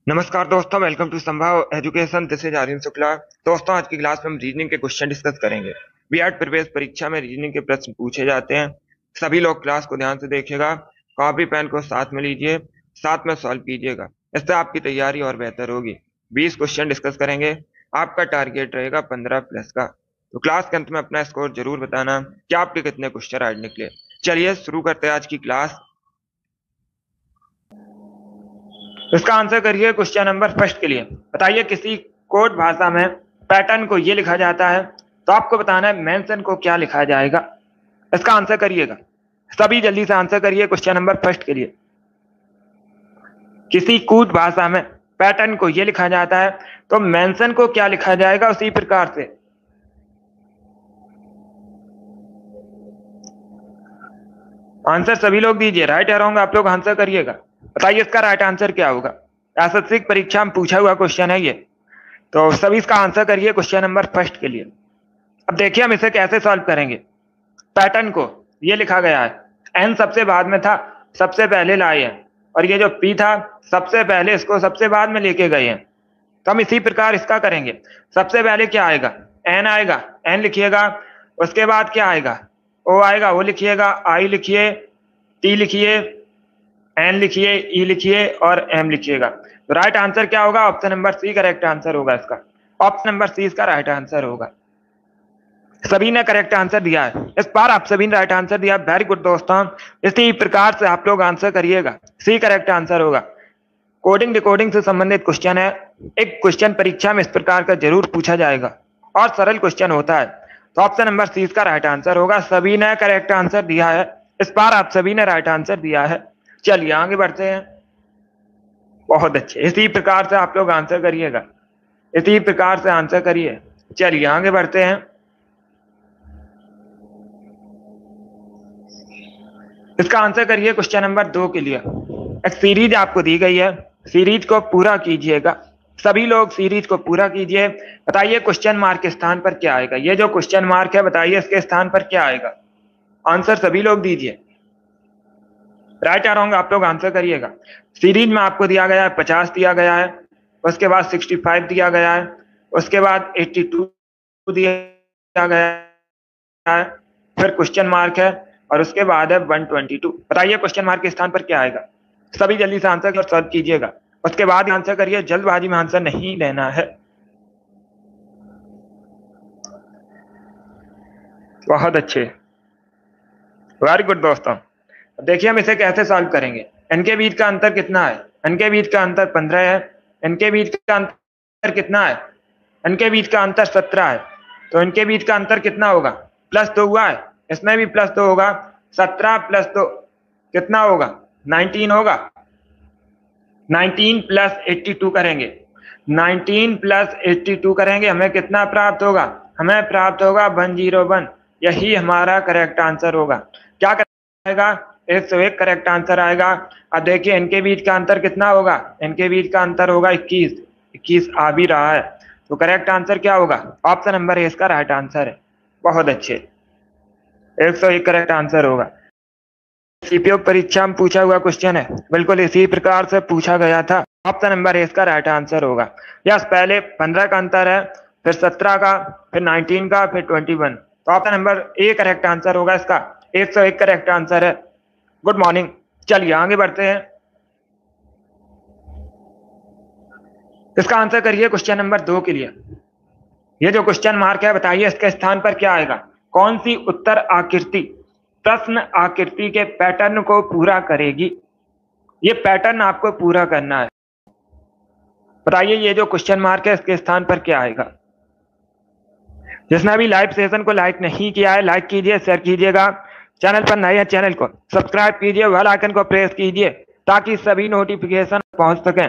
नमस्कार दोस्तों, welcome to Sambhav education. This is Aryan Shukla. दोस्तों, आज की क्लास में हम रीजनिंग के क्वेश्चन डिस्कस करेंगे। बीएड प्रवेश परीक्षा में रीजनिंग के प्रश्न पूछे जाते हैं। सभी लोग क्लास को ध्यान से देखिएगा, कॉपी पेन को साथ में लीजिए, साथ में सॉल्व कीजिएगा। इससे आपकी तैयारी और बेहतर होगी। 20 क्वेश्चन डिस्कस करेंगे। आपका टारगेट रहेगा 15 प्लस का। तो क्लास के अंत में अपना स्कोर जरूर बताना कि आपके कितने क्वेश्चन राइट निकले। चलिए शुरू करते हैं आज की क्लास। इसका आंसर करिए क्वेश्चन नंबर फर्स्ट के लिए। बताइए किसी कोड भाषा में पैटर्न को ये लिखा जाता है, तो आपको बताना है मेंशन को क्या लिखा जाएगा। इसका आंसर करिएगा, सभी जल्दी से आंसर करिए क्वेश्चन नंबर फर्स्ट के लिए। किसी कोड भाषा में पैटर्न को ये लिखा जाता है, तो मेंशन को क्या लिखा जाएगा उसी प्रकार से। आंसर सभी लोग दीजिए, राइट या रॉन्ग आप लोग आंसर करिएगा। बताइए इसका राइट आंसर क्या होगा। एसएससी परीक्षा में पूछा हुआ क्वेश्चन है ये, तो सभी इसका आंसर करिए क्वेश्चन नंबर फर्स्ट के लिए। अब देखिए हम इसे कैसे सॉल्व करेंगे। पैटर्न को ये लिखा गया है, एन सबसे बाद में था, सबसे पहले लाए हैं, और ये जो पी था सबसे पहले, इसको सबसे बाद में लेके गए हैं। तो हम इसी प्रकार इसका करेंगे। सबसे पहले क्या आएगा, एन आएगा, एन लिखिएगा। उसके बाद क्या आएगा, ओ आएगा, ओ लिखिएगा। आई लिखिए, टी लिखिए, एन लिखिए, ई लिखिए और एम लिखिएगा। तो राइट आंसर क्या होगा, option number C correct answer होगा इसका। ऑप्शन नंबर सी इसका राइट आंसर होगा। सभी ने करेक्ट आंसर दिया है, इस बार आप सभी ने राइट आंसर दिया। वेरी गुड दोस्तों, इसी प्रकार से आप लोग आंसर करिएगा। सी करेक्ट आंसर होगा। कोडिंग डिकोडिंग से संबंधित क्वेश्चन है। एक क्वेश्चन परीक्षा में इस प्रकार का जरूर पूछा जाएगा और सरल क्वेश्चन होता है। तो ऑप्शन नंबर सी इसका राइट आंसर होगा। सभी ने करेक्ट आंसर दिया है, इस बार आप सभी ने राइट आंसर दिया है। चलिए आगे बढ़ते हैं। बहुत अच्छे, इसी प्रकार से आप लोग आंसर करिएगा, इसी प्रकार से आंसर करिए। चलिए आगे बढ़ते हैं। इसका आंसर करिए क्वेश्चन नंबर 2 के लिए। एक सीरीज आपको दी गई है, सीरीज को पूरा कीजिएगा। सभी लोग सीरीज को पूरा कीजिए। बताइए क्वेश्चन मार्क के स्थान पर क्या आएगा। ये जो क्वेश्चन मार्क है, बताइए इसके स्थान पर क्या आएगा। आंसर सभी लोग दीजिए, राइट या रॉन्ग आप लोग आंसर करिएगा। सीरीज में आपको दिया गया है 50 दिया गया है, उसके बाद 65 दिया गया है, उसके बाद 82 दिया गया है, फिर क्वेश्चन मार्क है, और उसके बाद है 122। बताइए क्वेश्चन मार्क के स्थान पर क्या आएगा। सभी जल्दी से आंसर और सॉल्व कीजिएगा, उसके बाद आंसर करिए, जल्दबाजी में आंसर नहीं लेना है। बहुत अच्छे, वेरी गुड दोस्तों। देखिए हम इसे कैसे सॉल्व करेंगे। इनके बीच का अंतर कितना है, इनके बीच का अंतर 15 है। इनके बीच का अंतर कितना है, इनके बीच का अंतर 17 है। तो इनके बीच का अंतर कितना होगा, +2 हुआ है, इसमें भी +2 होगा। 17 + 2 कितना होगा, 19 होगा। 19 + 82 करेंगे, 19 + 82 करेंगे, हमें कितना प्राप्त होगा, हमें प्राप्त होगा 101। यही हमारा करेक्ट आंसर होगा। क्या आएगा, 101 करेक्ट आंसर आएगा। अब देखिए इनके बीच का अंतर कितना होगा, इनके बीच का अंतर होगा 21। 21 आ भी रहा है, तो करेक्ट आंसर क्या होगा, ऑप्शन नंबर ए इसका राइट आंसर है। बहुत अच्छे, 101 करेक्ट आंसर होगा। सीपीओ परीक्षा में पूछा हुआ क्वेश्चन है, बिल्कुल इसी प्रकार से पूछा गया था। ऑप्शन नंबर ए इसका राइट आंसर होगा। यस, पहले 15 का अंतर है, फिर 17 का, फिर 19 का, फिर 21। तो option number A correct answer होगा इसका। 101 करेक्ट आंसर है। Good morning. चलिए आगे बढ़ते हैं। इसका आंसर करिए क्वेश्चन नंबर 2 के लिए। ये जो क्वेश्चन मार्क है, बताइए इसके स्थान पर क्या आएगा। कौन सी उत्तर आकृति प्रश्न आकृति के पैटर्न को पूरा करेगी। ये पैटर्न आपको पूरा करना है। बताइए ये जो क्वेश्चन मार्क है, इसके स्थान पर क्या आएगा। जिसने अभी लाइव सेशन को लाइक नहीं किया है, लाइक कीजिए, शेयर कीजिएगा। चैनल पर नए हैं, चैनल को सब्सक्राइब कीजिए, बेल आइकन को प्रेस कीजिए ताकि सभी नोटिफिकेशन पहुंच सकें।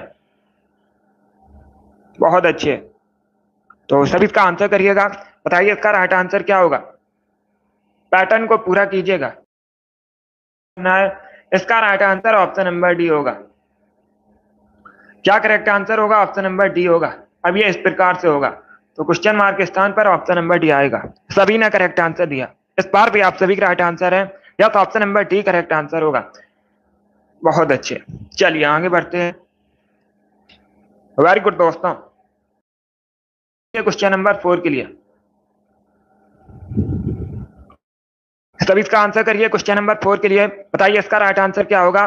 बहुत अच्छे, तो सभी इसका आंसर करिएगा। बताइए इसका राइट आंसर क्या होगा। पैटर्न को पूरा कीजिएगा। इसका right answer option number D होगा। क्या करेक्ट आंसर होगा, ऑप्शन नंबर डी होगा। अब ये इस प्रकार से होगा, तो क्वेश्चन मार्क के स्थान पर ऑप्शन नंबर डी आएगा। सभी ने करेक्ट आंसर दिया, इस बार भी आप सभी का राइट आंसर है, या तो option number D correct answer होगा। बहुत अच्छे, चलिए आगे बढ़ते हैं। वेरी गुड दोस्तों। क्वेश्चन नंबर 4 के लिए सभी इसका आंसर करिए। क्वेश्चन नंबर 4 के लिए बताइए इसका राइट आंसर क्या होगा।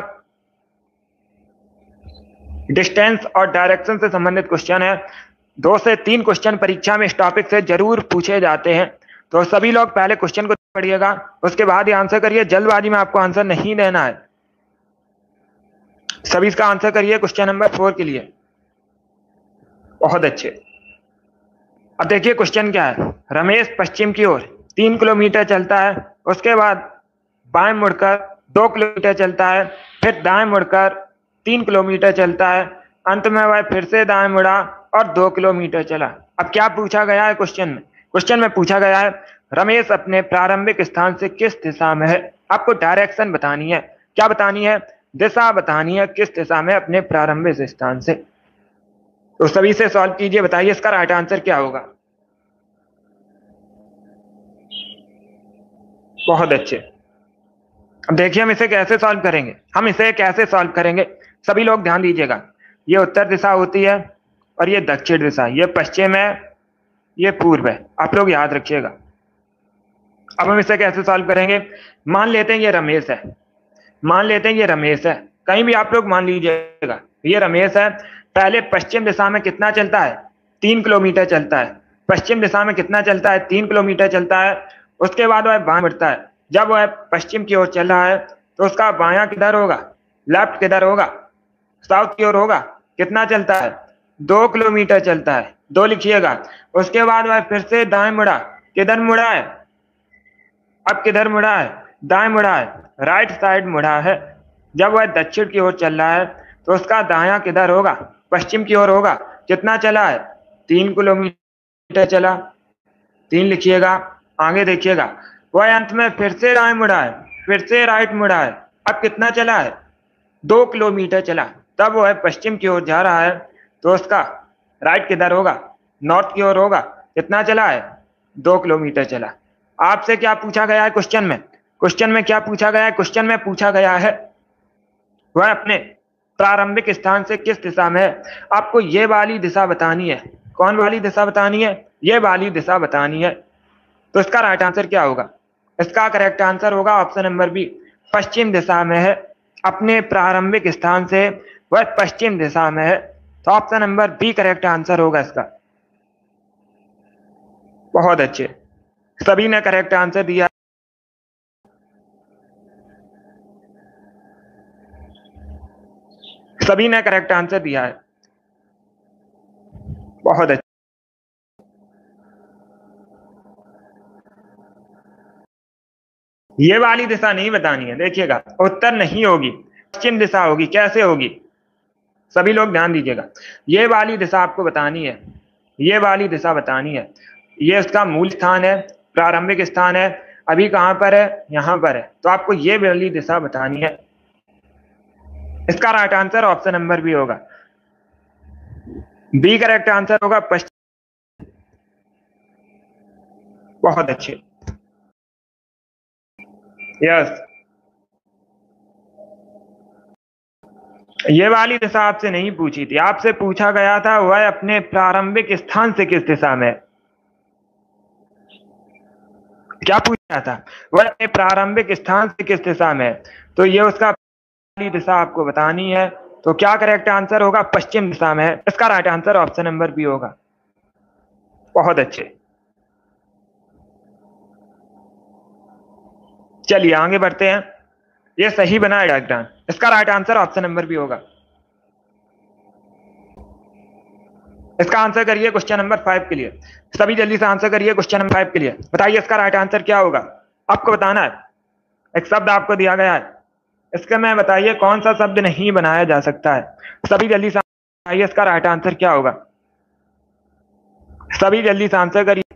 डिस्टेंस और डायरेक्शन से संबंधित क्वेश्चन है। 2 से 3 क्वेश्चन परीक्षा में इस टॉपिक से जरूर पूछे जाते हैं, तो सभी लोग पहले क्वेश्चन को पढ़िएगा, उसके बाद ही आंसर करिए। जल्दबाजी में आपको आंसर नहीं देना है। सभी इसका आंसर करिए क्वेश्चन नंबर 4 के लिए। बहुत अच्छे। अब देखिए क्वेश्चन क्या है। रमेश पश्चिम की ओर 3 किलोमीटर चलता है, उसके बाद बाएं मुड़कर 2 किलोमीटर चलता है, फिर दाएं मुड़कर 3 किलोमीटर चलता है, अंत में वह फिर से दाएं मुड़ा और 2 किलोमीटर चला। अब क्या पूछा गया है क्वेश्चन में? क्वेश्चन में पूछा गया है रमेश अपने प्रारंभिक स्थान से किस दिशा में है। आपको डायरेक्शन बतानी है। क्या बतानी है? दिशा बतानी है, किस दिशा में अपने प्रारंभिक स्थान से। तो सभी से सॉल्व कीजिए, बताइए इसका राइट आंसर क्या होगा। बहुत अच्छे। अब देखिए हम इसे कैसे सॉल्व करेंगे। सभी लोग ध्यान दीजिएगा। ये उत्तर दिशा होती है और ये दक्षिण दिशा, ये पश्चिम है, ये पूर्व है। आप लोग याद रखिएगा। अब हम इसे कैसे सॉल्व करेंगे। मान लेते हैं ये रमेश है। कहीं भी आप लोग मान लीजिएगा ये रमेश है। पहले पश्चिम दिशा में कितना चलता है? 3 किलोमीटर चलता है। पश्चिम दिशा में कितना चलता है? 3 किलोमीटर चलता है। उसके बाद वह बाएं मुड़ता है। जब वह पश्चिम की ओर चल रहा है तो उसका बायां किधर होगा? लेफ्ट किधर होगा? साउथ की ओर होगा। कितना चलता है? 2 किलोमीटर चलता है। 2 लिखिएगा। उसके बाद वह फिर से दाएं मुड़ा। किधर मुड़ा है? अब किधर मुड़ा है? दाएं मुड़ा है, राइट साइड मुड़ा है। जब वह दक्षिण की ओर चल रहा है तो उसका दायां किधर होगा? पश्चिम की ओर होगा। कितना चला है? 3 किलोमीटर चला। 3 लिखिएगा। आगे देखिएगा, वह अंत में फिर से दाएं मुड़ा है, फिर से राइट मुड़ा है। अब कितना चला है? 2 किलोमीटर चला। तब वह पश्चिम की ओर जा रहा है तो उसका राइट किधर होगा? नॉर्थ की ओर होगा। कितना चला है? 2 किलोमीटर चला। आपसे क्या पूछा गया है क्वेश्चन में? क्वेश्चन में क्या पूछा गया है? क्वेश्चन में पूछा गया है वह अपने प्रारंभिक स्थान से किस दिशा में है। आपको ये वाली दिशा बतानी है। कौन वाली दिशा बतानी है? ये वाली दिशा बतानी है। तो इसका राइट आंसर क्या होगा? इसका करेक्ट आंसर होगा ऑप्शन नंबर बी, पश्चिम दिशा में है। अपने प्रारंभिक स्थान से वह पश्चिम दिशा में है। तो option number B correct answer होगा इसका। बहुत अच्छे। सभी ने करेक्ट आंसर दिया। सभी ने करेक्ट आंसर दिया है। बहुत अच्छा। ये वाली दिशा नहीं बतानी है। देखिएगा, उत्तर नहीं होगी, पश्चिम दिशा होगी। कैसे होगी? सभी लोग ध्यान दीजिएगा। ये वाली दिशा आपको बतानी है। ये वाली दिशा बतानी है। ये उसका मूल स्थान है, प्रारंभिक स्थान है। अभी कहां पर है? यहां पर है। तो आपको ये वाली दिशा बतानी है। इसका right answer option number B होगा। बी करेक्ट आंसर होगा, पश्चिम। बहुत अच्छे। यस। ये वाली दिशा आपसे नहीं पूछी थी। आपसे पूछा गया था वह अपने प्रारंभिक स्थान से किस दिशा में। क्या पूछा था? वह अपने प्रारंभिक स्थान से किस दिशा में। तो ये उसका वाली दिशा आपको बतानी है। तो क्या करेक्ट आंसर होगा? पश्चिम दिशा में है। इसका right answer option number B होगा। बहुत अच्छे। चलिए आगे बढ़ते हैं। ये सही बना है डायग्राम। इसका right answer option number B होगा। इसका आंसर करिए क्वेश्चन नंबर 5 के लिए। सभी जल्दी से आंसर करिए क्वेश्चन नंबर 5 के लिए। बताइए इसका राइट आंसर क्या होगा। आपको बताना है। एक शब्द आपको दिया गया है, इसके में बताइए कौन सा शब्द नहीं बनाया जा सकता है। सभी जल्दी से बताइए इसका राइट आंसर क्या होगा। सभी जल्दी से आंसर करिए।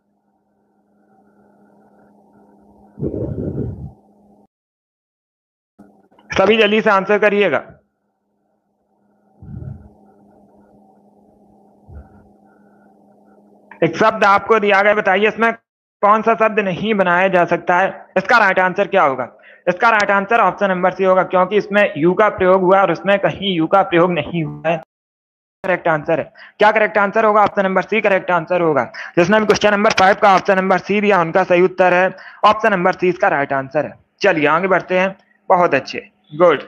सभी जल्दी से आंसर करिएगा। एक शब्द आपको दिया गया, बताइए इसमें कौन सा शब्द नहीं बनाया जा सकता है। इसका राइट आंसर क्या होगा। इसका right answer option number C होगा, क्योंकि इसमें यू का प्रयोग हुआ और उसमें कहीं यू का प्रयोग नहीं हुआ है। करेक्ट आंसर है। क्या करेक्ट आंसर होगा? Option number C correct answer होगा। जिसने भी क्वेश्चन नंबर 5 का ऑप्शन नंबर सी दिया उनका सही उत्तर है ऑप्शन नंबर सी इसका राइट आंसर है। चलिए आगे बढ़ते हैं। बहुत अच्छे, गुड।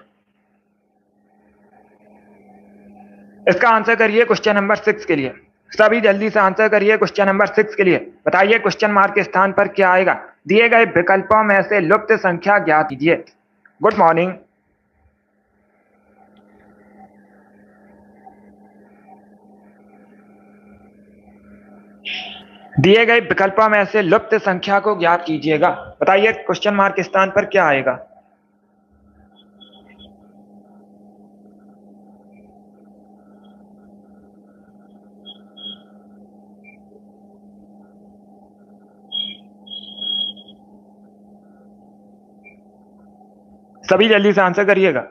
इसका आंसर करिए क्वेश्चन नंबर 6 के लिए। सभी जल्दी से आंसर करिए क्वेश्चन नंबर 6 के लिए। बताइए क्वेश्चन मार्क के स्थान पर क्या आएगा? दिए गए विकल्पों में से लुप्त संख्या ज्ञात कीजिए। Good morning. दिए गए विकल्पों में से लुप्त संख्या को ज्ञात कीजिएगा। बताइए क्वेश्चन मार्क के स्थान पर क्या आएगा? सभी जल्दी से आंसर करिएगा,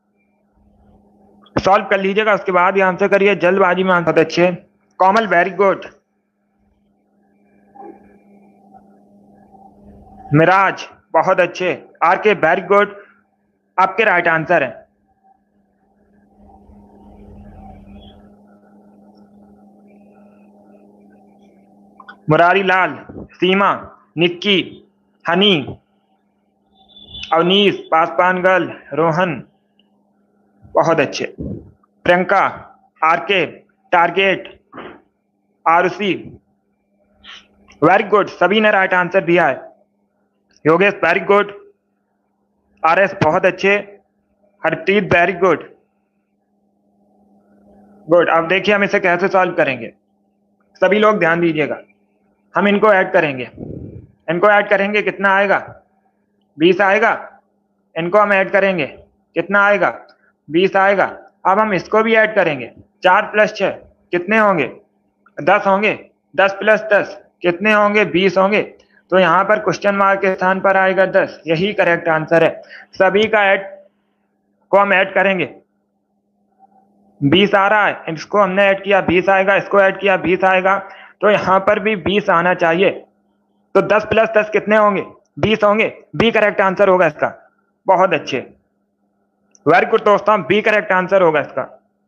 सॉल्व कर लीजिएगा, उसके बाद ही आंसर करिए, जल्दबाजी में आंसर। अच्छे, कॉमल वेरी गुड। मिराज बहुत अच्छे। आर के वेरी गुड, आपके राइट आंसर है। मुरारी लाल, सीमा, निक्की, हनी, अवनीश, पासवान गर्ल, रोहन बहुत अच्छे। Priyanka, RK, Target, Arushi very good, सभी ने राइट आंसर दिया है। योगेश वेरी गुड, आरएस बहुत अच्छे, हरप्रीत वेरी गुड। गुड, अब देखिए हम इसे कैसे सॉल्व करेंगे। सभी लोग ध्यान दीजिएगा। हम इनको ऐड करेंगे, इनको ऐड करेंगे, कितना आएगा? 20 आएगा। इनको हम ऐड करेंगे, कितना आएगा? 20 आएगा। अब हम इसको भी ऐड करेंगे, 4 + 6 कितने होंगे? 10 होंगे। 10 + 10 कितने होंगे? 20 होंगे। तो यहाँ पर क्वेश्चन मार्क के स्थान पर आएगा 10, यही करेक्ट आंसर है। सभी का ऐड को हम ऐड करेंगे, 20 आ रहा है, इसको हमने ऐड किया 20 आएगा, इसको ऐड किया 20 आएगा, तो यहाँ पर भी 20 आना चाहिए। तो 10 + 10 कितने होंगे? 20 होंगे। बी करेक्ट आंसर होगा इसका। बहुत अच्छे, वेरी गुड दोस्तों, बी करेक्ट आंसर होगा इसका।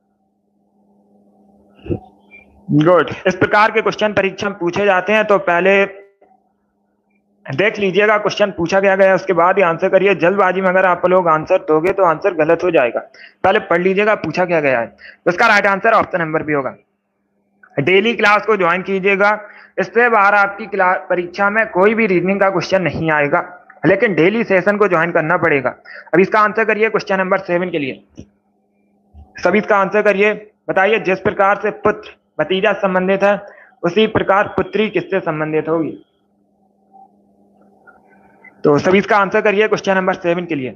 गुड। इस प्रकार के क्वेश्चन परीक्षा में पूछे जाते हैं, तो पहले देख लीजिएगा क्वेश्चन पूछा गया उसके बाद ही आंसर करिए। जल्दबाजी में अगर आप लोग आंसर दोगे तो आंसर गलत हो जाएगा। पहले पढ़ लीजिएगा पूछा क्या गया है। तो इसका राइट आंसर ऑप्शन नंबर भी होगा। डेली क्लास को ज्वाइन कीजिएगा, इससे बाहर आपकी क्लास परीक्षा में कोई भी रीजनिंग का क्वेश्चन नहीं आएगा, लेकिन डेली सेशन को ज्वाइन करना पड़ेगा। अब इसका आंसर करिए क्वेश्चन नंबर 7 के लिए। सभी इसका आंसर करिए। बताइए जिस प्रकार से पुत्र भतीजा संबंधित है, उसी प्रकार पुत्री किससे संबंधित होगी? तो सभी इसका आंसर करिए क्वेश्चन नंबर 7 के लिए।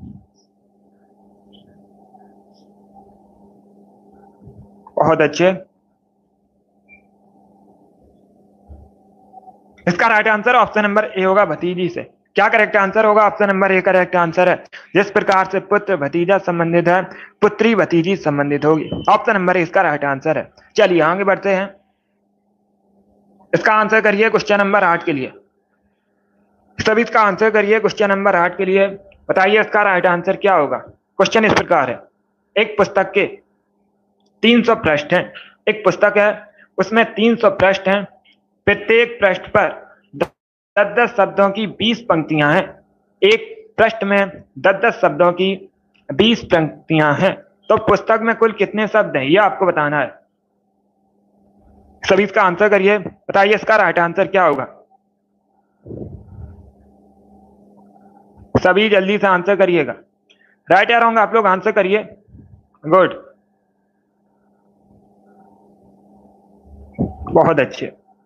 बहुत अच्छे, इसका right answer option number A होगा, भतीजी से। क्या करेक्ट आंसर होगा? Option number A correct answer है। जिस प्रकार से पुत्र भतीजा संबंधित है, पुत्री भतीजी संबंधित होगी। ऑप्शन नंबर ए इसका राइट आंसर है। चलिए आगे बढ़ते हैं। इसका आंसर करिए क्वेश्चन नंबर 8 के लिए। सभी इसका आंसर करिए क्वेश्चन नंबर 8 के लिए। बताइए इसका राइट आंसर क्या होगा। क्वेश्चन इस प्रकार है, एक पुस्तक के 300 पृष्ठ हैं। एक पुस्तक है, उसमें 300 पृष्ठ हैं। प्रत्येक पृष्ठ पर 10-10 शब्दों की 20 पंक्तियां हैं। एक पृष्ठ में 10-10 शब्दों की 20 पंक्तियां हैं। तो पुस्तक में कुल कितने शब्द हैं, यह आपको बताना है। सभी इसका आंसर करिए। बताइए इसका राइट आंसर क्या होगा। सभी जल्दी से आंसर करिएगा। राइट या रॉन्ग आप लोग आंसर करिए। गुड, बहुत अच्छे।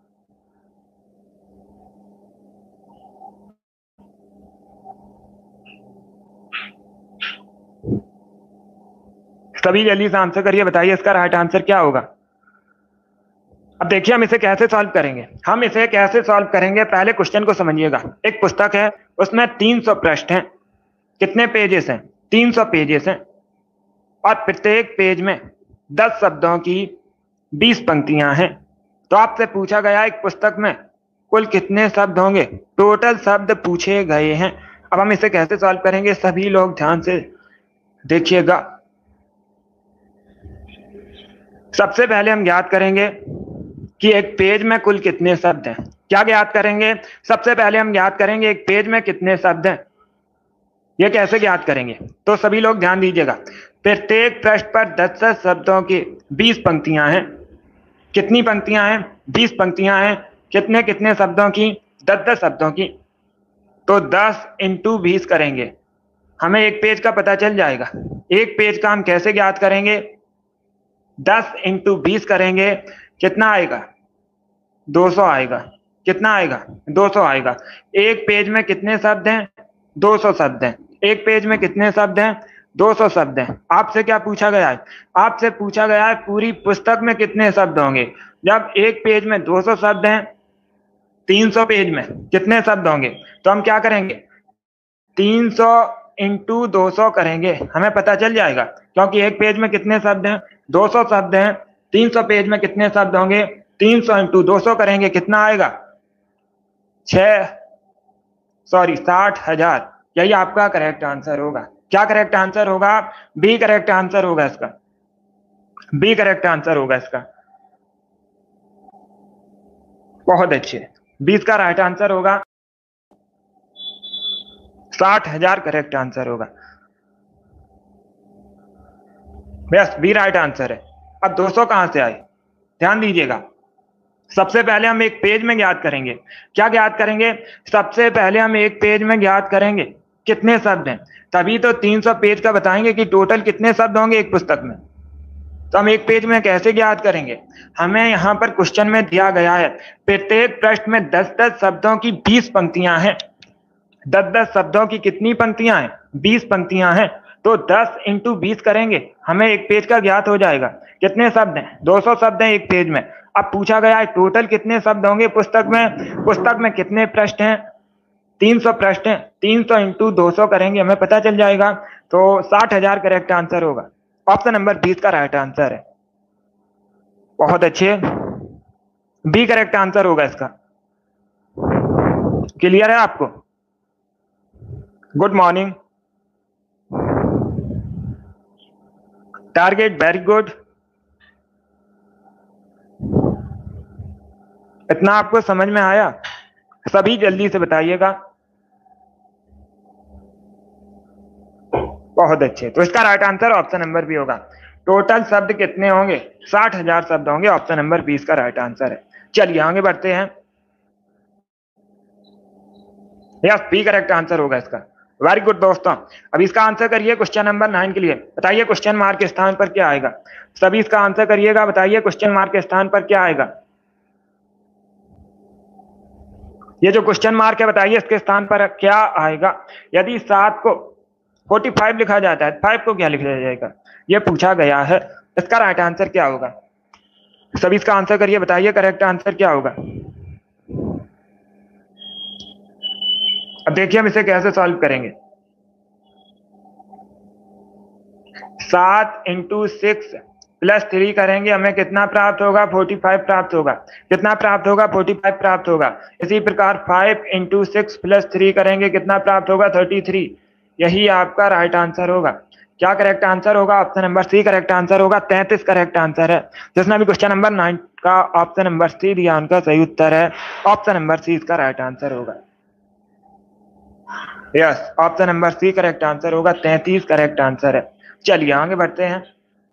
सभी जल्दी से आंसर करिए। बताइए इसका राइट आंसर क्या होगा। अब देखिए हम इसे कैसे सॉल्व करेंगे। हम इसे कैसे सॉल्व करेंगे, पहले क्वेश्चन को समझिएगा। एक पुस्तक है, उसमें 300 पृष्ठ हैं। कितने पेजेस हैं? 300 पेजेस हैं। और प्रत्येक पेज में 10 शब्दों की 20 पंक्तियां हैं। तो आपसे पूछा गया एक पुस्तक में कुल कितने शब्द होंगे, टोटल शब्द पूछे गए हैं। अब हम इसे कैसे सॉल्व करेंगे, सभी लोग ध्यान से देखिएगा। सबसे पहले हम ज्ञात करेंगे कि एक पेज में कुल कितने शब्द हैं। क्या ज्ञात करेंगे? सबसे पहले हम ज्ञात करेंगे एक पेज में कितने शब्द हैं। ये कैसे ज्ञात करेंगे? तो सभी लोग ध्यान दीजिएगा। प्रत्येक पृष्ठ पर 10 शब्दों की 20 पंक्तियां हैं। कितनी पंक्तियां हैं? 20 पंक्तियां हैं। कितने कितने शब्दों की? 10 शब्दों की। तो 10 इंटू 20 करेंगे, हमें एक पेज का पता चल जाएगा। एक पेज का हम कैसे ज्ञात करेंगे? 10 इंटू 20 करेंगे, कितना आएगा? 200 आएगा। कितना आएगा? 200 आएगा। एक पेज में कितने शब्द हैं? 200 शब्द हैं। एक पेज में कितने शब्द हैं? 200 शब्द हैं। आपसे क्या पूछा गया है? आपसे पूछा गया है पूरी पुस्तक में कितने शब्द होंगे। जब एक पेज में 200 शब्द हैं, 300 पेज में कितने शब्द होंगे? तो हम क्या करेंगे? 300 इंटू 200 करेंगे, हमें पता चल जाएगा। क्योंकि एक पेज में कितने शब्द हैं? 200 शब्द हैं। 300 पेज में कितने शब्द होंगे? 300 इंटू 200 करेंगे, कितना आएगा? 60,000। यही आपका करेक्ट आंसर होगा। क्या करेक्ट आंसर होगा? बी करेक्ट आंसर होगा इसका। बी करेक्ट आंसर होगा इसका। बहुत अच्छे। 20 का राइट आंसर होगा। 60,000 करेक्ट आंसर होगा। बस बी राइट आंसर है। अब 200 कहां से आए? ध्यान दीजिएगा। सबसे पहले हम एक पेज में ज्ञात करेंगे। क्या ज्ञात करेंगे? सबसे पहले हम एक पेज में ज्ञात करेंगे कितने शब्द हैं, तभी तो 300 पेज का बताएंगे कि टोटल कितने शब्द होंगे एक पुस्तक में। तो हम एक पेज में कैसे ज्ञात करेंगे? हमें यहाँ पर क्वेश्चन में दिया गया है प्रत्येक पृष्ठ में 10-10 शब्दों की 20 पंक्तियां हैं। 10-10 शब्दों की कितनी पंक्तियां हैं? 20 पंक्तियां हैं। तो 10 इंटू 20 करेंगे, हमें एक पेज का ज्ञात हो जाएगा। कितने शब्द हैं? 200 शब्द हैं एक पेज में। अब पूछा गया है टोटल कितने शब्द होंगे पुस्तक में। पुस्तक में कितने पृष्ठ हैं? 300 पृष्ठ हैं। 300 इंटू 200 करेंगे, हमें पता चल जाएगा। तो 60,000 करेक्ट आंसर होगा। ऑप्शन नंबर 20 का राइट आंसर है। बहुत अच्छे। बी करेक्ट आंसर होगा इसका। क्लियर है आपको? Good morning. Target very good. इतना आपको समझ में आया? सभी जल्दी से बताइएगा। बहुत अच्छे। तो इसका right answer option number B होगा। टोटल शब्द कितने होंगे? 60,000 शब्द होंगे। ऑप्शन नंबर 20 का राइट आंसर है। चलिए आगे बढ़ते हैं। यस, बी करेक्ट आंसर होगा इसका। वेरी गुड दोस्तों। अब इसका आंसर करिए क्वेश्चन नंबर 9 के लिए। बताइए क्वेश्चन मार्क के स्थान पर क्या आएगा। सभी इसका आंसर करिएगा। बताइए क्वेश्चन मार्क के स्थान पर क्या आएगा। ये जो क्वेश्चन मार्क है, बताइए इसके स्थान पर क्या आएगा। यदि 7 को 45 लिखा जाता है, 5 को क्या लिखा जाएगा, ये पूछा गया है। इसका राइट आंसर क्या होगा? सभी इसका आंसर करिए। बताइए करेक्ट आंसर क्या होगा। अब देखिए हम इसे कैसे सॉल्व करेंगे। 7 इंटू 6 प्लस 3 करेंगे, हमें कितना प्राप्त होगा? 45 प्राप्त होगा। कितना प्राप्त होगा? 45 प्राप्त होगा। इसी प्रकार 5 इंटू 6 प्लस 3 करेंगे, कितना प्राप्त होगा? 33। यही आपका राइट आंसर होगा। क्या करेक्ट आंसर होगा? Option number C correct answer होगा। 33 करेक्ट आंसर है। जिसने भी क्वेश्चन नंबर 9 का ऑप्शन नंबर सी दिया, उनका सही उत्तर है ऑप्शन नंबर सी। इसका राइट आंसर होगा। Yes, option number C correct answer होगा। 33 करेक्ट आंसर है। चलिए आगे बढ़ते हैं।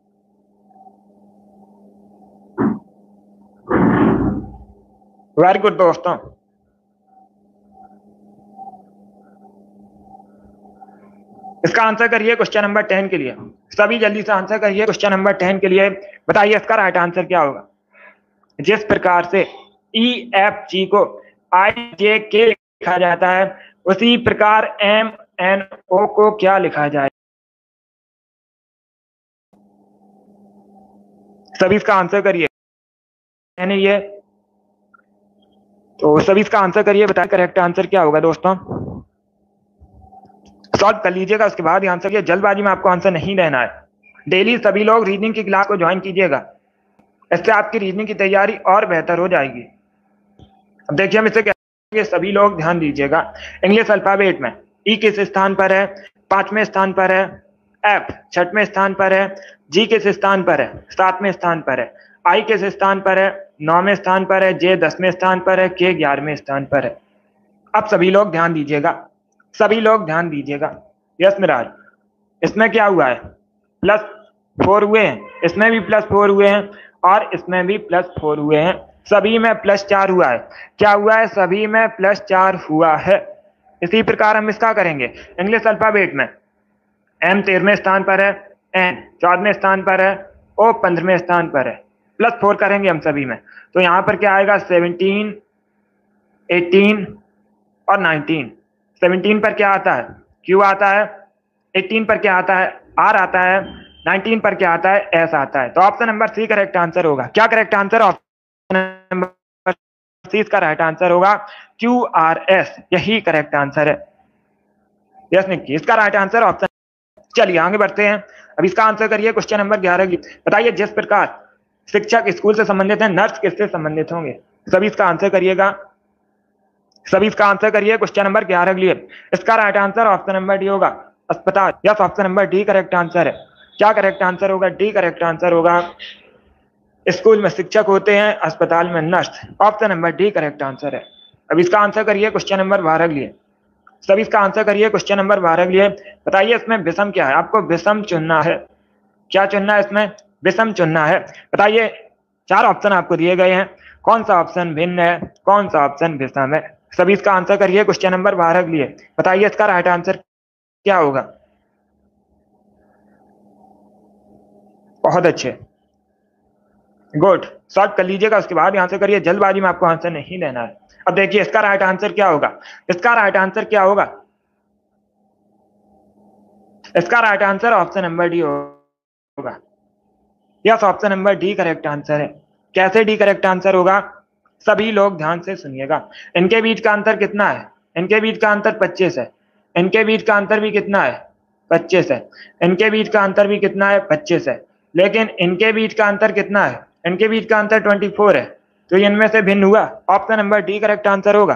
वेरी गुड दोस्तों। इसका आंसर करिए क्वेश्चन नंबर 10 के लिए। सभी जल्दी से आंसर करिए क्वेश्चन नंबर 10 के लिए। बताइए इसका राइट आंसर क्या होगा। जिस प्रकार से ई एफ जी को आई जे के लिखा जाता है, उसी प्रकार एम एन ओ को क्या लिखा जाए। सभी इसका आंसर करिए। ये तो सभी इसका आंसर करिए। बताइए करेक्ट आंसर क्या होगा दोस्तों। सॉल्व कर लीजिएगा, उसके बाद आंसर करिए। जल्दबाजी में आपको आंसर नहीं देना है। डेली सभी लोग रीजनिंग की क्लास को ज्वाइन कीजिएगा, इससे आपकी रीजनिंग की तैयारी और बेहतर हो जाएगी। अब देखिए हम इसे क्या, सभी लोग ध्यान दीजिएगा। इंग्लिश अल्फाबेट में ई किस स्थान पर है? 5वें स्थान पर है। एफ 6वें स्थान पर है, जी किस स्थान पर है, 7वें स्थान पर है, आई किस स्थान पर है, 9वें स्थान पर है, जे 10वें स्थान पर है, के 11वें स्थान पर है। अब सभी लोग ध्यान दीजिएगा, सभी लोग ध्यान दीजिएगा। यस मिराज, इसमें क्या हुआ है, +4 हुए हैं, इसमें भी +4 हुए हैं और इसमें भी +4 हुए हैं, सभी में +4 हुआ है। क्या हुआ है, सभी में +4 हुआ है। इसी प्रकार हम इसका करेंगे इंग्लिश अल्फाबेट में। एम 13वें स्थान पर है, एन 14वें स्थान पर है, ओ 15वें स्थान पर है, +4 करेंगे हम सभी में। तो यहाँ पर क्या आएगा, 17, 18 और 19। 17 पर क्या आता है, क्यू आता है, 18 पर क्या आता है, आर आता है, 19 पर क्या आता है, एस आता है। तो option number C correct answer होगा। क्या correct answer, option number C इसका राइट आंसर होगा, QRS, यही करेक्ट आंसर है। यस निक्की, इसका राइट आंसर ऑप्शन। चलिए आगे बढ़ते हैं, अब इसका आंसर करिए क्वेश्चन नंबर 11 की। बताइए जिस प्रकार शिक्षक स्कूल से संबंधित है, नर्स किससे संबंधित होंगे। सभी इसका आंसर करिएगा, सभी इसका आंसर करिए क्वेश्चन नंबर 11 के लिए। इसका right answer option number D होगा, अस्पताल। Yes, option number D correct answer है। क्या करेक्ट आंसर होगा, डी करेक्ट आंसर होगा। स्कूल में शिक्षक होते हैं, अस्पताल में nurse. Option number D correct answer है। अब इसका आंसर करिए क्वेश्चन नंबर 12 के लिए। सभी इसका आंसर करिए क्वेश्चन नंबर 12 के लिए। बताइए इसमें विषम क्या है, आपको विषम चुनना है। क्या चुनना है, इसमें विषम चुनना है। बताइए 4 ऑप्शन आपको दिए गए हैं, कौन सा ऑप्शन भिन्न है, कौन सा ऑप्शन विषम है। सभी इसका आंसर करिए क्वेश्चन नंबर 12 के लिए। बताइए इसका राइट आंसर क्या होगा। बहुत अच्छे, गुड, सॉल्व कर लीजिएगा, उसके बाद आंसर करिए, जल्दबाजी में आपको आंसर नहीं देना है। अब देखिए इसका राइट आंसर क्या होगा, इसका राइट आंसर क्या होगा, इसका right answer option number D होगा। Yes, option number D correct answer है। कैसे डी करेक्ट आंसर होगा, सभी लोग ध्यान से सुनिएगा। इनके बीच का अंतर कितना है, इनके बीच का अंतर 25 है, इनके बीच का अंतर भी कितना है, 25 है, इनके बीच का अंतर भी कितना है, 25 है, लेकिन इनके बीच का अंतर कितना है, इनके बीच का अंतर 24 है। तो इनमें से भिन्न हुआ, option number D correct answer होगा।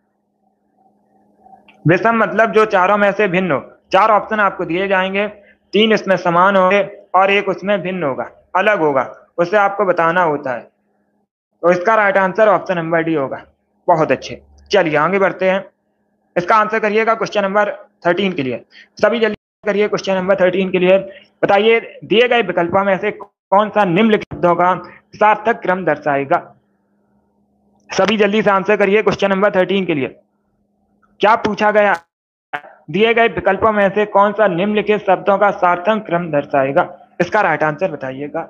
विषम मतलब जो चारों में से भिन्न हो। 4 ऑप्शन आपको दिए जाएंगे, 3 इसमें समान होंगे और 1 उसमें भिन्न होगा, अलग होगा, उसे आपको बताना होता है। तो इसका right answer option number D होगा। बहुत अच्छे, चलिए आगे बढ़ते हैं। इसका आंसर करिएगा क्वेश्चन नंबर 13 के लिए। सभी जल्दी करिए क्वेश्चन नंबर 13 के लिए। बताइए दिए गए विकल्पों में से कौन सा निम्नलिखित शब्दों का सार्थक क्रम दर्शाएगा। सभी जल्दी से आंसर करिए क्वेश्चन नंबर 13 के लिए। क्या पूछा गया, दिए गए विकल्पों में से कौन सा निम्नलिखित शब्दों का सार्थक क्रम दर्शाएगा। इसका राइट आंसर बताइएगा।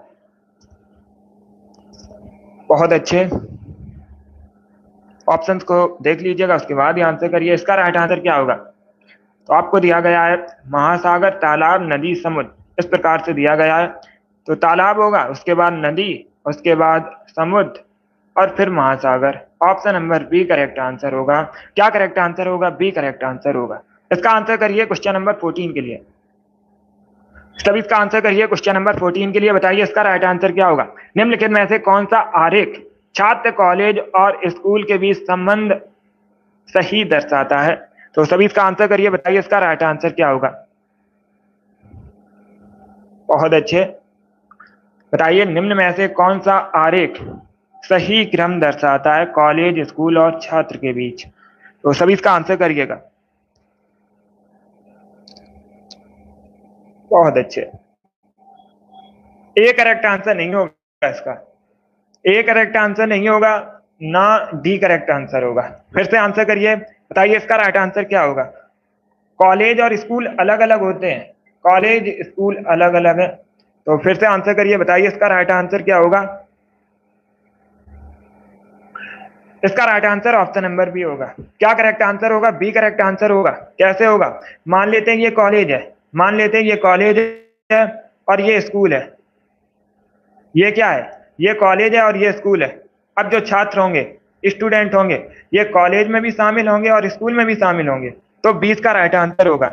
बहुत अच्छे, ऑप्शंस को देख लीजिएगा, उसके बाद ही आंसर करिए। इसका राइट आंसर क्या होगा, तो आपको दिया गया है महासागर, तालाब, नदी, समुद्र, इस प्रकार से दिया गया है। तो तालाब होगा, उसके बाद नदी, उसके बाद समुद्र और फिर महासागर। Option number B correct answer होगा। क्या करेक्ट आंसर होगा, बी करेक्ट आंसर होगा। इसका आंसर करिए क्वेश्चन नंबर 14 के लिए। सभी इसका आंसर करिए क्वेश्चन नंबर 14 के लिए। बताइए इसका राइट आंसर क्या होगा। निम्नलिखित में से कौन सा आरेख छात्र, कॉलेज और स्कूल के बीच संबंध सही दर्शाता है। तो सभी इसका आंसर करिए, बताइए इसका राइट आंसर क्या होगा। बहुत अच्छे, बताइए निम्न में से कौन सा आरेख सही क्रम दर्शाता है कॉलेज, स्कूल और छात्र के बीच। तो सभी इसका आंसर करिएगा। बहुत अच्छे, ए करेक्ट आंसर नहीं होगा, इसका ए करेक्ट आंसर नहीं होगा, ना डी करेक्ट आंसर होगा। फिर से आंसर करिए, बताइए इसका राइट आंसर क्या होगा। कॉलेज और स्कूल अलग अलग होते हैं, कॉलेज स्कूल अलग अलग है। तो फिर से आंसर करिए, बताइए इसका राइट आंसर क्या होगा। इसका right answer option number B होगा। क्या करेक्ट आंसर होगा, बी करेक्ट आंसर होगा। कैसे होगा, मान लेते हैं ये कॉलेज है, मान लेते हैं ये कॉलेज है और ये स्कूल है। ये क्या है, ये कॉलेज है और ये स्कूल है। अब जो छात्र होंगे, स्टूडेंट होंगे, ये कॉलेज में भी शामिल होंगे और स्कूल में भी शामिल होंगे। तो 20 का राइट आंसर होगा,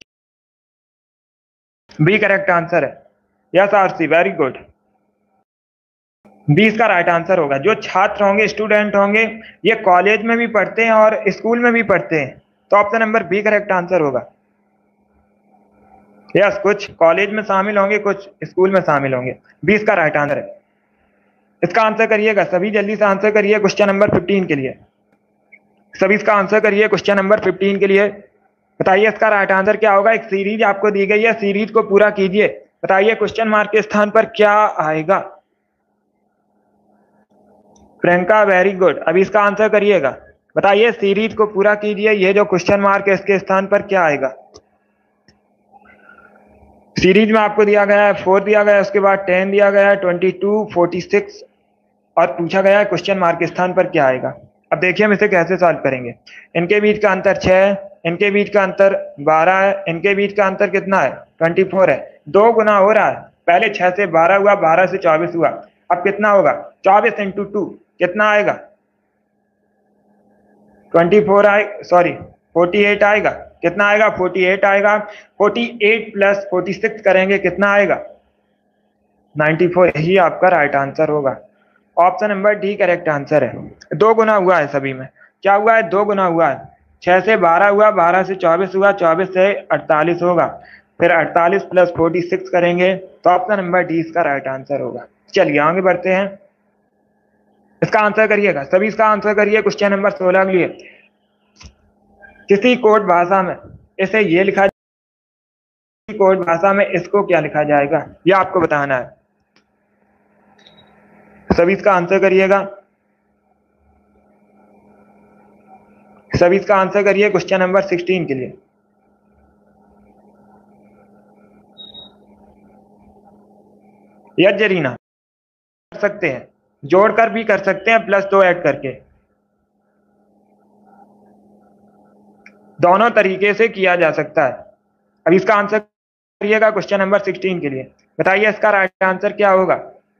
बी करेक्ट आंसर है। यस आरसी, वेरी गुड, 20 का राइट आंसर होगा। जो छात्र होंगे, स्टूडेंट होंगे, ये कॉलेज में भी पढ़ते हैं और स्कूल में भी पढ़ते हैं। तो option number B correct answer होगा। यस, कुछ कॉलेज में शामिल होंगे, कुछ स्कूल में शामिल होंगे। 20 का राइट आंसर है। इसका आंसर करिएगा, सभी जल्दी से आंसर करिए क्वेश्चन नंबर 15 के लिए। सभी इसका आंसर करिए क्वेश्चन नंबर 15 के लिए। बताइए इसका राइट आंसर क्या होगा। एक सीरीज आपको दी गई है, सीरीज को पूरा कीजिए। बताइए क्वेश्चन मार्क के स्थान पर क्या आएगा। Priyanka, very good. अभी इसका आंसर करिएगा। बताइए सीरीज को पूरा कीजिए, ये जो क्वेश्चन मार्क है इसके स्थान पर क्या आएगा। सीरीज में आपको दिया गया है 4 दिया गया है, उसके बाद 10 दिया गया है, 22, 46 और पूछा गया है क्वेश्चन मार्क के स्थान पर क्या आएगा। अब देखिए हम इसे कैसे सॉल्व करेंगे। इनके बीच का अंतर 6 है, इनके बीच का अंतर 12 है, इनके बीच का अंतर कितना है 24 है। 2 गुना हो रहा है, पहले 6 से 12 हुआ, 12 से 24 हुआ। अब कितना होगा 24 इंटू 2 कितना आएगा 24 आए, सॉरी 48 आएगा। कितना आएगा 48 आएगा। 48 प्लस 46 करेंगे कितना आएगा 94। यही आपका राइट आंसर होगा। Option number D correct answer है। 2 गुना हुआ है सभी में। क्या हुआ है 2 गुना हुआ है। 6 से 12 हुआ, 12 से 24 हुआ, 24 से 48 होगा, फिर 48 प्लस 46 करेंगे तो ऑप्शन नंबर डी इसका राइट आंसर होगा। चलिए आगे बढ़ते हैं। इसका आंसर करिएगा, सभी इसका आंसर करिए क्वेश्चन नंबर 16 के लिए। किसी कोड भाषा में इसे ये लिखा, कोड भाषा में इसको क्या लिखा जाएगा, यह आपको बताना है। सभी इसका आंसर करिएगा। सभी इसका आंसर करिए क्वेश्चन नंबर 16 के लिए। यस जरीना, कर सकते हैं, जोड़कर भी कर सकते हैं, प्लस 2 ऐड करके, दोनों तरीके से किया जा सकता है। अब इसका आंसर करिएगा क्वेश्चन नंबर 16 के लिए। बताइए इसका राइट आंसर क्या होगा।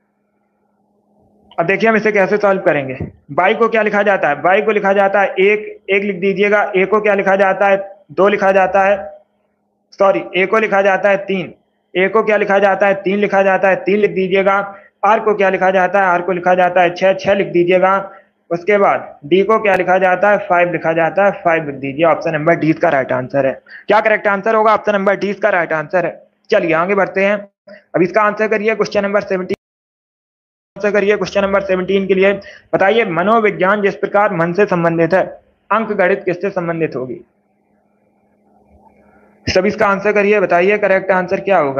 अब देखिए हम इसे कैसे सॉल्व करेंगे। बाई को क्या लिखा जाता है, बाई को लिखा जाता है एक लिख दीजिएगा। ए को क्या लिखा जाता है 2 लिखा जाता है, सॉरी ए को लिखा जाता है 3। ए को क्या लिखा जाता है 3 लिखा जाता है, 3 लिख दीजिएगा। आर को क्या लिखा जाता है, आर को लिखा जाता है 6 लिख दीजिएगा। उसके बाद डी को क्या लिखा जाता है 5 लिखा जाता है, 5 लिख दीजिए। ऑप्शन नंबर डी इसका राइट आंसर है। क्या करेक्ट आंसर होगा, ऑप्शन नंबर डी इसका राइट आंसर है। चलिए आगे बढ़ते हैं। अब इसका आंसर करिए क्वेश्चन नंबर 17। आंसर करिए क्वेश्चन नंबर 17 के लिए। बताइए मनोविज्ञान जिस प्रकार मन से संबंधित है, अंक गणित किससे संबंधित होगी। सभी इसका आंसर करिए। बताइए करेक्ट आंसर क्या होगा।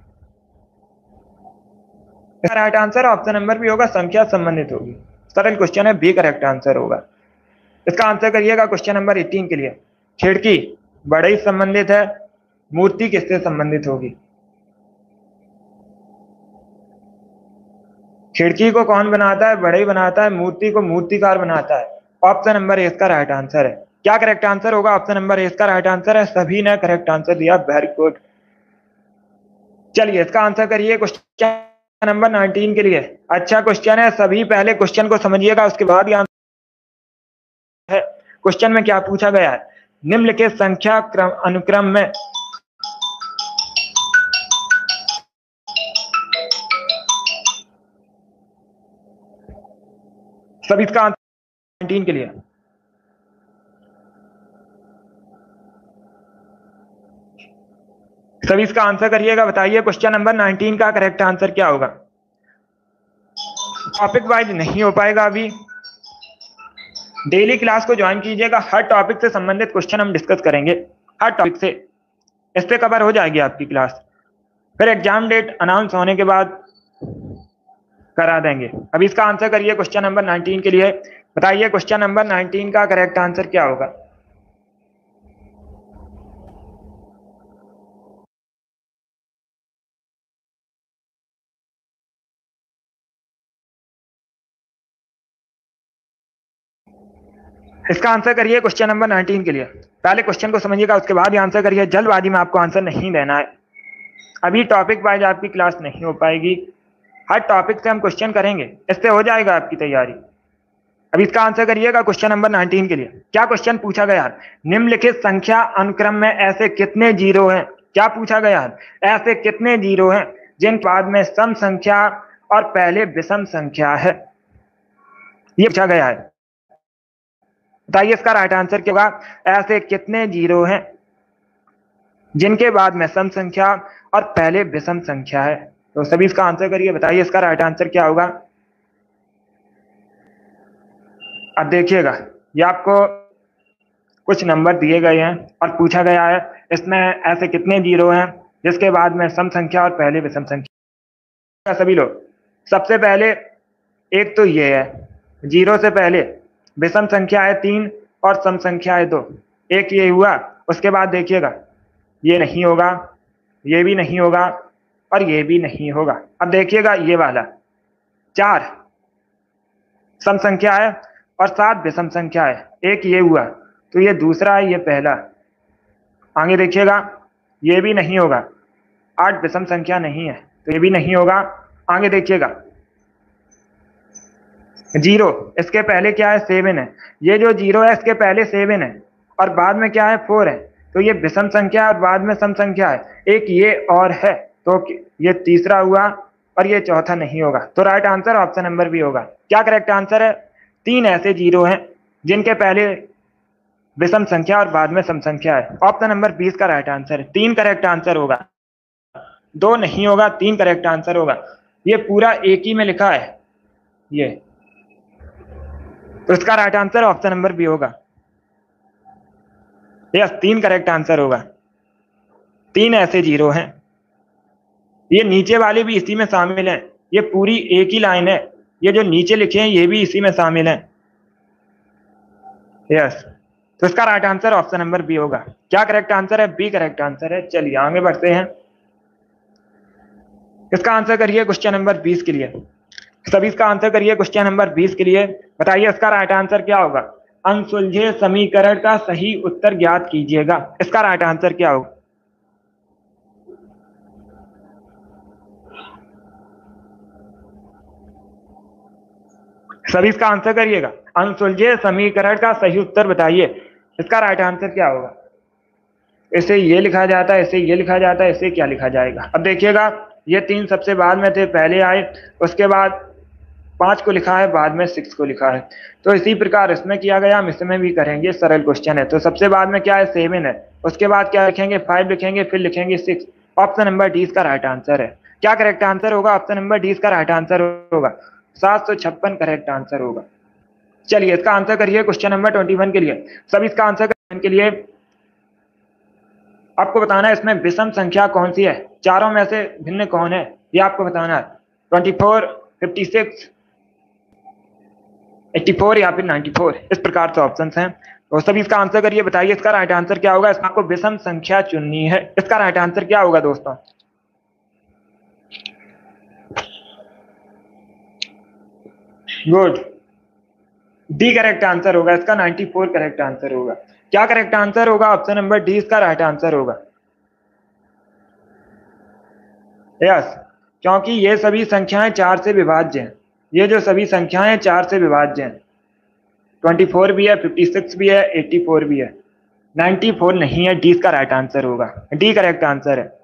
राइट आंसर ऑप्शन नंबर भी होगा, संख्या संबंधित होगी। सरल क्वेश्चन है, बी करेक्ट आंसर होगा। इसका आंसर करिएगा क्वेश्चन नंबर 18 के लिए। खिड़की बड़े से संबंधित है, मूर्ति किससे संबंधित होगी। खिड़की को कौन बनाता है, बड़े बनाता है, मूर्ति को मूर्तिकार बनाता है। ऑप्शन नंबर ए इसका राइट आंसर है। क्या करेक्ट आंसर होगा, ऑप्शन नंबर ए इसका राइट आंसर है। सभी ने करेक्ट आंसर दिया, वेरी गुड। चलिए इसका आंसर करिए क्वेश्चन नंबर 19 के लिए। अच्छा क्वेश्चन है, सभी पहले क्वेश्चन को समझिएगा, उसके बाद ही आंसर है। क्वेश्चन में क्या पूछा गया है, निम्नलिखित संख्या अनुक्रम में सभी इसका आंसर 19 के लिए। सभी इसका आंसर करिएगा। बताइए क्वेश्चन नंबर 19 का करेक्ट आंसर क्या होगा। टॉपिक वाइज नहीं हो पाएगा अभी, डेली क्लास को ज्वाइन कीजिएगा। हर टॉपिक से संबंधित क्वेश्चन हम डिस्कस करेंगे, हर टॉपिक से, इस पे कवर हो जाएगी आपकी क्लास। फिर एग्जाम डेट अनाउंस होने के बाद करा देंगे। अभी इसका आंसर करिए क्वेश्चन नंबर 19 के लिए। बताइए क्वेश्चन नंबर 19 का करेक्ट आंसर क्या होगा। इसका आंसर करिए क्वेश्चन नंबर 19 के लिए। पहले क्वेश्चन को समझिएगा, उसके बाद ही आंसर करिए। जल्दबाजी में आपको आंसर नहीं देना है, अभी टॉपिक वाइज आपकी क्लास नहीं हो पाएगी। हर टॉपिक से हम क्वेश्चन करेंगे, इससे हो जाएगा आपकी तैयारी। अब इसका आंसर करिएगा क्वेश्चन नंबर 19 के लिए। क्या क्वेश्चन पूछा गया है, निम्नलिखित संख्या अनुक्रम में ऐसे कितने जीरो हैं। क्या पूछा गया है, ऐसे कितने जीरो हैं जिनके बाद में सम संख्या और पहले विषम संख्या है, ये पूछा गया है। बताइए इसका राइट आंसर क्या होगा। ऐसे कितने जीरो हैं, जिनके बाद में सम संख्या और पहले विषम संख्या है। तो सभी इसका आंसर करिए, बताइए इसका राइट आंसर क्या होगा। अब देखिएगा, ये आपको कुछ नंबर दिए गए हैं और पूछा गया है इसमें ऐसे कितने जीरो हैं जिसके बाद में सम संख्या और पहले विषम संख्या। सभी लोग सबसे पहले एक तो ये है, जीरो से पहले विषम संख्या है 3 और सम संख्या है 2, एक ये हुआ। उसके बाद देखिएगा ये नहीं होगा, ये भी नहीं होगा और ये भी नहीं होगा। अब देखिएगा ये वाला 4 सम संख्या है और 7 विषम संख्या है, एक ये हुआ तो ये दूसरा है, ये पहला। आगे देखिएगा ये भी नहीं होगा, 8 विषम संख्या नहीं है तो ये भी नहीं होगा। आगे देखिएगा 0, इसके पहले क्या है 7 है, ये जो 0 है इसके पहले 7 है और बाद में क्या है 4 है, तो ये विषम संख्या और बाद में सम संख्या है। एक ये और है तो ये तीसरा हुआ और ये चौथा नहीं होगा। तो right answer option number B होगा। क्या करेक्ट आंसर है? 3 ऐसे 0 हैं जिनके पहले विषम संख्या और बाद में सम संख्या है। ऑप्शन नंबर 20 का राइट आंसर है। 3 करेक्ट आंसर होगा, 2 नहीं होगा, 3 करेक्ट आंसर होगा। ये पूरा एक ही में लिखा है ये, तो इसका right answer option number B होगा। यस, 3 करेक्ट आंसर होगा। 3 ऐसे 0 हैं, ये नीचे वाले भी इसी में शामिल हैं, ये पूरी एक ही लाइन है, ये जो नीचे लिखे हैं ये भी इसी में शामिल हैं। यस, तो इसका right answer option number B होगा। क्या करेक्ट आंसर है? बी करेक्ट आंसर है। चलिए आगे बढ़ते हैं, इसका आंसर करिए क्वेश्चन नंबर 20 के लिए। सभी इसका आंसर करिए क्वेश्चन नंबर 20 के लिए, बताइए इसका राइट आंसर क्या होगा। अनसुलझे समीकरण का सही उत्तर ज्ञात कीजिएगा, इसका राइट आंसर क्या होगा। सभी इसका आंसर करिएगा। अनसुलझे समीकरण का सही उत्तर बताइए, इसका राइट आंसर क्या होगा। इसे ये लिखा जाता है, इसे ये लिखा जाता है, इसे क्या लिखा जाएगा। अब देखिएगा ये 3 सबसे बाद में थे, पहले आए, उसके बाद 5 को लिखा है, बाद में 6 को लिखा है। तो इसी प्रकार इसमें किया गया, हम इसमें भी करेंगे। सरल क्वेश्चन है। तो सबसे बाद में क्या है 7 है, उसके बाद क्या लिखेंगे 5 लिखेंगे, फिर लिखेंगे 6। ऑप्शन नंबर डी इसका राइट आंसर है। क्या करेक्ट आंसर होगा? ऑप्शन नंबर डी इसका राइट आंसर होगा। 756 करेक्ट आंसर होगा। चलिए इसका आंसर करिए क्वेश्चन नंबर 21 के लिए। सब इसका आंसर करने के लिए आपको बताना है इसमें विषम संख्या कौन सी है, चारों में से भिन्न कौन है, ये आपको बताना है। 24, 56, 84 या फिर 94, इस प्रकार से ऑप्शंस हैं। तो सभी इसका आंसर करिए, बताइए इसका राइट आंसर क्या होगा। इसमें आपको विषम संख्या चुननी है, इसका राइट आंसर क्या होगा दोस्तों। गुड, डी करेक्ट आंसर होगा इसका, 94 करेक्ट आंसर होगा। क्या करेक्ट आंसर होगा? ऑप्शन नंबर डी इसका राइट आंसर होगा। यस, क्योंकि ये सभी संख्याएं 4 से विभाज्य हैं, ये जो सभी संख्याएं 4 से विभाज्य हैं। 24 भी है, 56 भी है, 84 भी है, 94 नहीं है। डी इसका राइट आंसर होगा, डी करेक्ट आंसर है।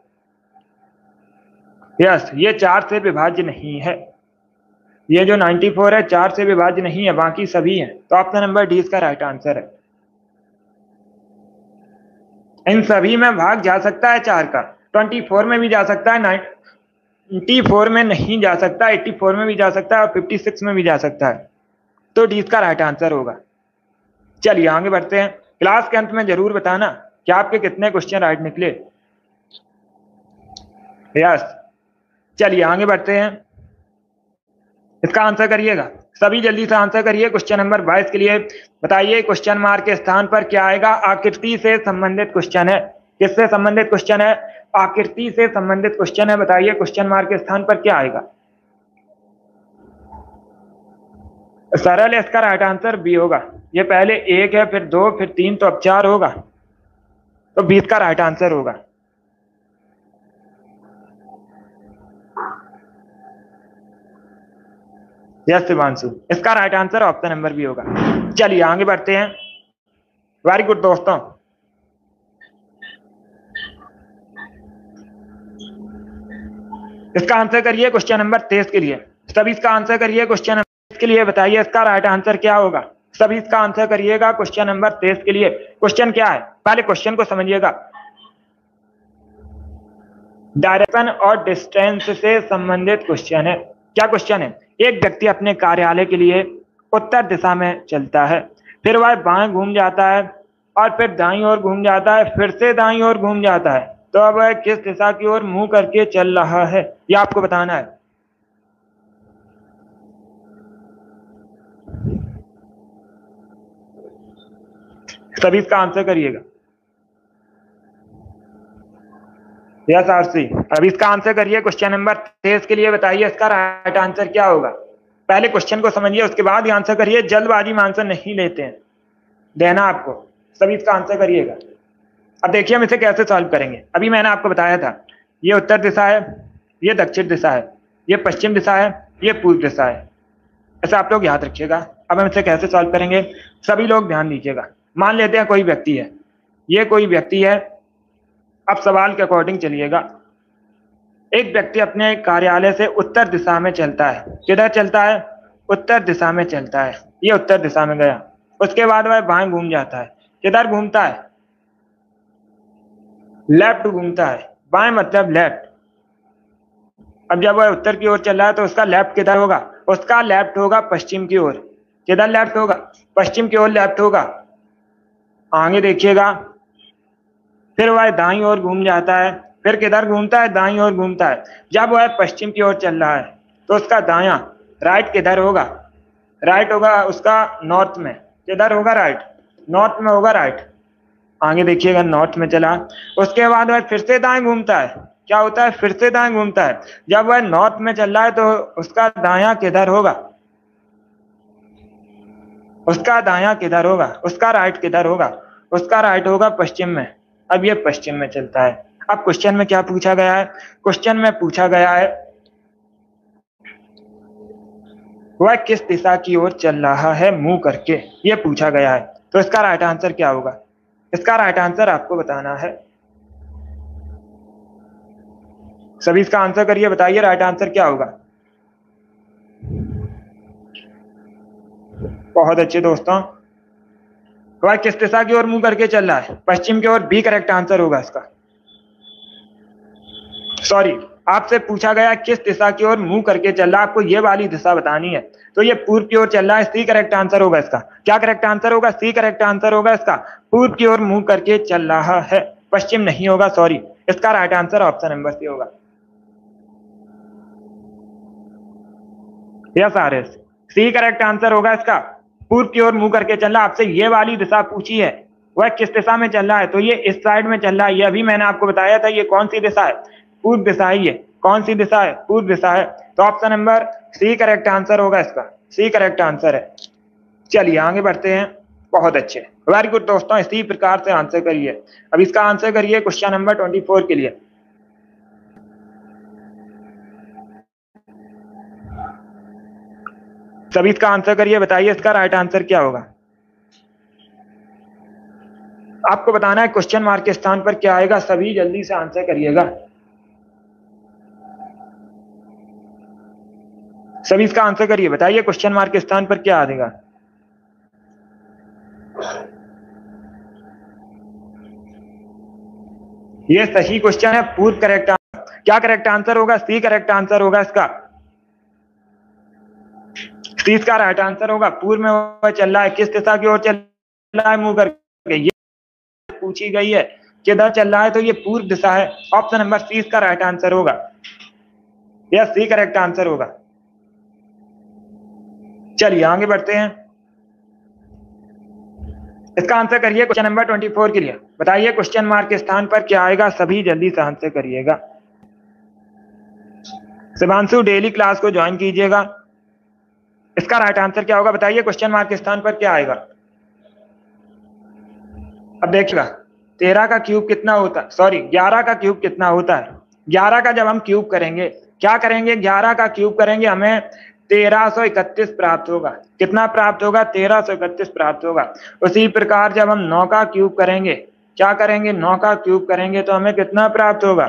यस, ये 4 से विभाज्य नहीं है, ये जो 94 है 4 से विभाज्य नहीं है, बाकी सभी हैं। तो ऑप्शन नंबर डी इसका राइट आंसर है। इन सभी में भाग जा सकता है 4 का, 24 में भी जा सकता है, 94 में नहीं जा सकता, 84 में भी जा सकता है और 56 में भी जा सकता है। तो डी इसका राइट आंसर होगा। चलिए आगे बढ़ते हैं। क्लास के अंत में जरूर बताना कि आपके कितने क्वेश्चन राइट निकले। यस, चलिए आगे बढ़ते हैं, इसका आंसर करिएगा। सभी जल्दी से आंसर करिए क्वेश्चन नंबर 22 के लिए। बताइए क्वेश्चन मार्क के स्थान पर क्या आएगा। आकृति से संबंधित क्वेश्चन है। किससे संबंधित क्वेश्चन है? आकृति से संबंधित क्वेश्चन है। बताइए क्वेश्चन मार्क के स्थान पर क्या आएगा। सरल है, इसका राइट आंसर बी होगा। ये पहले 1 है, फिर 2, फिर 3, तो अब 4 होगा, तो 20 का राइट आंसर होगा। यस शिवांशु, इसका right answer option number B होगा। चलिए आगे बढ़ते हैं। वेरी गुड दोस्तों, इसका आंसर करिए क्वेश्चन नंबर 23 के लिए। सभी इसका आंसर करिए क्वेश्चन नंबर 23 के लिए। बताइए इसका राइट आंसर क्या होगा। सभी इसका आंसर करिएगा क्वेश्चन नंबर 23 के लिए। क्वेश्चन क्या है, पहले क्वेश्चन को समझिएगा। डायरेक्शन और डिस्टेंस से संबंधित क्वेश्चन है। क्या क्वेश्चन है? एक व्यक्ति अपने कार्यालय के लिए उत्तर दिशा में चलता है, फिर वह बाएं घूम जाता है और फिर दाईं ओर घूम जाता है, फिर से दाईं ओर घूम जाता है। तो अब वह किस दिशा की ओर मुंह करके चल रहा है, यह आपको बताना है। सभी इसका आंसर करिएगा। यस आरसी, अब इसका आंसर करिए। क्वेश्चन नंबर 23 के लिए बताइए इसका राइट आंसर क्या होगा। पहले क्वेश्चन को समझिए, उसके बाद ही आंसर करिए। जल्दबाजी में आंसर नहीं लेते हैं, देना आपको। सभी इसका आंसर करिएगा। अब देखिए हम इसे कैसे सॉल्व करेंगे। अभी मैंने आपको बताया था, ये उत्तर दिशा है, ये दक्षिण दिशा है, ये पश्चिम दिशा है, ये पूर्व दिशा है। ऐसा आप लोग याद रखिएगा। अब हम इसे कैसे सॉल्व करेंगे, सभी लोग ध्यान दीजिएगा। मान लेते हैं कोई व्यक्ति है, ये कोई व्यक्ति है। अब सवाल के अकॉर्डिंग चलिएगा। एक व्यक्ति अपने कार्यालय से उत्तर दिशा में चलता है। किधर चलता है? उत्तर दिशा में चलता है। ये उत्तर दिशा में गया, उसके बाद वह बाएं घूम जाता है। किधर घूमता है? लेफ्ट घूमता है। बाएं मतलब लेफ्ट। अब जब वह उत्तर की ओर चल रहा है तो उसका लेफ्ट किधर होगा? उसका लेफ्ट होगा पश्चिम की ओर। किधर लेफ्ट होगा? पश्चिम की ओर लेफ्ट होगा। आगे देखिएगा, फिर वह दाईं ओर घूम जाता है। फिर किधर घूमता है? दाईं ओर घूमता है। जब वह पश्चिम की ओर चल रहा है तो उसका दायां राइट किधर होगा? राइट होगा उसका नॉर्थ में। किधर होगा? राइट, नॉर्थ में होगा राइट। आगे देखिएगा, नॉर्थ में चला, उसके बाद वह फिर से दाएं घूमता है। क्या होता है? फिर से दाएं घूमता है। जब वह नॉर्थ में चल रहा है तो उसका दायां किधर होगा? उसका दायां किधर होगा? उसका राइट किधर होगा? उसका राइट होगा पश्चिम में। अब ये पश्चिम में चलता है। अब क्वेश्चन में क्या पूछा गया है? क्वेश्चन में पूछा गया है वह किस दिशा की ओर चल रहा है मुंह करके, ये पूछा गया है। तो इसका राइट आंसर क्या होगा? इसका राइट आंसर आपको बताना है। सभी इसका आंसर करिए, बताइए राइट आंसर क्या होगा। बहुत अच्छे दोस्तों, वह किस दिशा की ओर मुंह करके चल रहा है? पश्चिम की ओर। बी करेक्ट आंसर होगा इसका। सॉरी, आपसे पूछा गया किस दिशा की ओर मुंह करके चल रहा है, आपको ये वाली दिशा बतानी है। तो ये पूर्व की ओर चल रहा है। सी करेक्ट आंसर होगा इसका। क्या करेक्ट आंसर होगा? सी करेक्ट आंसर होगा इसका। पूर्व की ओर मुंह करके चल रहा है, पश्चिम नहीं होगा। सॉरी, इसका right answer option number C होगा। Yes R S, C correct answer होगा इसका। पूर्व की ओर मुंह करके चल रहा है। आपसे ये वाली दिशा पूछी है, वह किस दिशा में चल रहा है? तो ये इस साइड में चल रहा है। ये अभी मैंने आपको बताया था, ये कौन सी दिशा है? पूर्व दिशा है। ये कौन सी दिशा है? पूर्व दिशा है। तो option number C correct answer होगा इसका। सी करेक्ट आंसर है। चलिए आगे बढ़ते हैं। बहुत अच्छे, वेरी गुड दोस्तों, इसी प्रकार से आंसर करिए। अब इसका आंसर करिए क्वेश्चन नंबर 24 के लिए। सभी इसका आंसर करिए, बताइए इसका राइट आंसर क्या होगा। आपको बताना है क्वेश्चन मार्क के स्थान पर क्या आएगा। सभी जल्दी से आंसर करिएगा। सभी इसका आंसर करिए, बताइए क्वेश्चन मार्क के स्थान पर क्या आएगा। ये सही क्वेश्चन है, पूर्व करेक्ट आंसर। क्या करेक्ट आंसर होगा? सी करेक्ट आंसर होगा इसका। सी इसका राइट आंसर होगा। पूर्व में वह चल रहा है, किस दिशा की ओर चल रहा है मुंह करके, ये पूछी गई है। किधर चल रहा है? तो ये पूर्व दिशा है। ऑप्शन नंबर सी इसका राइट आंसर होगा। यह सी करेक्ट आंसर होगा। चलिए आगे बढ़ते हैं। इसका आंसर करिए क्वेश्चन नंबर 24 के लिए। बताइए क्वेश्चन मार्क के स्थान पर क्या आएगा। सभी जल्दी से आंसर करिएगा। शिवांशु डेली क्लास को ज्वाइन कीजिएगा। इसका राइट आंसर क्या होगा? बताइए क्वेश्चन मार्क के स्थान पर क्या आएगा। अब देखिएगा, 13 का क्यूब कितना होता है? सॉरी, 11 का क्यूब कितना होता है? 11 का जब हम क्यूब करेंगे, क्या करेंगे? 11 का क्यूब करेंगे, हमें 1331 प्राप्त होगा। कितना प्राप्त होगा? 1331 प्राप्त होगा। उसी प्रकार जब हम 9 का क्यूब करेंगे, क्या करेंगे? 9 का क्यूब करेंगे तो हमें कितना प्राप्त होगा?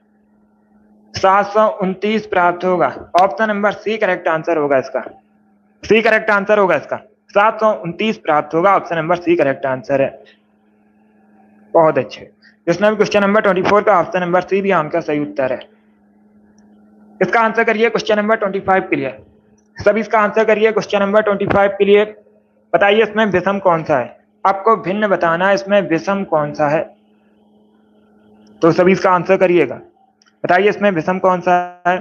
729 प्राप्त होगा। Option number C correct answer होगा इसका। सी करेक्ट आंसर होगा इसका। 729 प्राप्त होगा। Option number C correct answer है। बहुत अच्छे, जिसमें भी क्वेश्चन नंबर 24 का ऑप्शन नंबर सी भी आंसर सही उत्तर है। इसका आंसर करिए क्वेश्चन नंबर 25 के लिए। सभी इसका आंसर करिए क्वेश्चन नंबर 25 के लिए। बताइए इसमें विषम कौन सा है, आपको भिन्न बताना है इसमें विषम कौन सा है, तो सभी इसका आंसर करिएगा। बताइए इसमें विषम कौन सा है।